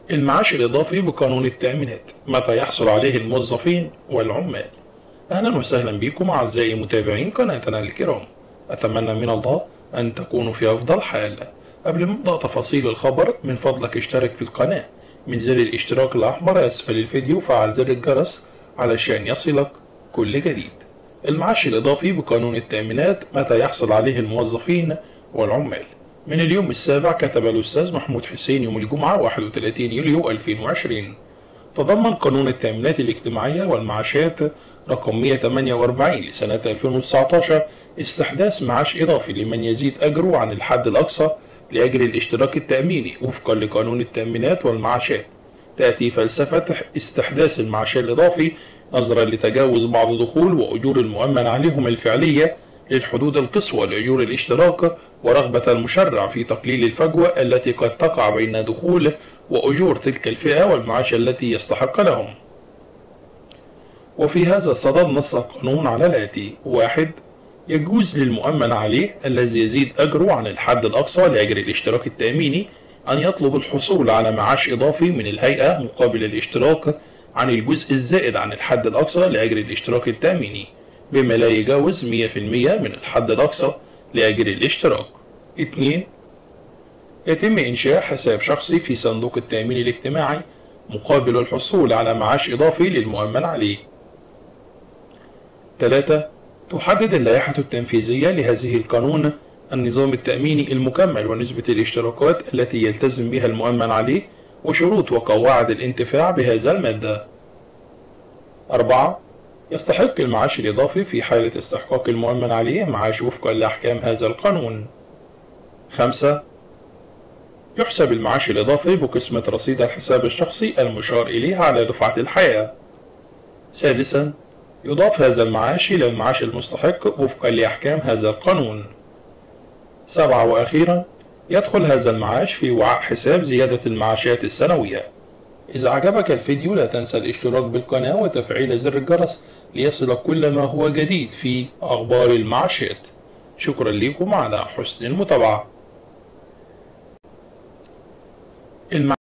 المعاش الإضافي بقانون التأمينات، متى يحصل عليه الموظفين والعمال؟ أهلا وسهلا بكم أعزائي متابعين قناتنا الكرام. أتمنى من الله أن تكونوا في أفضل حال. قبل ما نبدأ تفاصيل الخبر، من فضلك اشترك في القناة من زر الاشتراك الأحمر أسفل الفيديو وفعل زر الجرس علشان يصلك كل جديد. المعاش الإضافي بقانون التأمينات، متى يحصل عليه الموظفين والعمال؟ من اليوم السابع كتب الأستاذ محمود حسين يوم الجمعة 31 يوليو 2020. تضمن قانون التأمينات الاجتماعية والمعاشات رقم 148 لسنة 2019 استحداث معاش إضافي لمن يزيد أجره عن الحد الأقصى لأجر الاشتراك التأميني وفقا لقانون التأمينات والمعاشات. تأتي فلسفة استحداث المعاش الإضافي نظرا لتجاوز بعض دخول وأجور المؤمن عليهم الفعلية للحدود القصوى لأجور الاشتراك، ورغبة المشرع في تقليل الفجوة التي قد تقع بين دخول وأجور تلك الفئة والمعاش التي يستحق لهم. وفي هذا الصدد نص القانون على الآتي: 1. يجوز للمؤمن عليه الذي يزيد أجره عن الحد الأقصى لأجر الاشتراك التأميني أن يطلب الحصول على معاش إضافي من الهيئة مقابل الاشتراك عن الجزء الزائد عن الحد الأقصى لأجر الاشتراك التأميني بما لا يجاوز 100% من الحد الأقصى لأجر الاشتراك. 2. يتم إنشاء حساب شخصي في صندوق التأمين الاجتماعي مقابل الحصول على معاش إضافي للمؤمن عليه. 3. تحدد اللائحة التنفيذية لهذه القانون النظام التأميني المكمل ونسبة الاشتراكات التي يلتزم بها المؤمن عليه وشروط وقواعد الانتفاع بهذا المادة. 4. يستحق المعاش الإضافي في حالة استحقاق المؤمن عليه معاش وفقا لأحكام هذا القانون. 5. يحسب المعاش الإضافي بقسمة رصيد الحساب الشخصي المشار إليه على دفعة الحياة. 6. يضاف هذا المعاش إلى المعاش المستحق وفقا لأحكام هذا القانون. 7. وأخيرا يدخل هذا المعاش في وعاء حساب زيادة المعاشات السنوية. إذا عجبك الفيديو لا تنسى الاشتراك بالقناة وتفعيل زر الجرس ليصلك كل ما هو جديد في أخبار المعاشات. شكرا لكم على حسن المتابعة.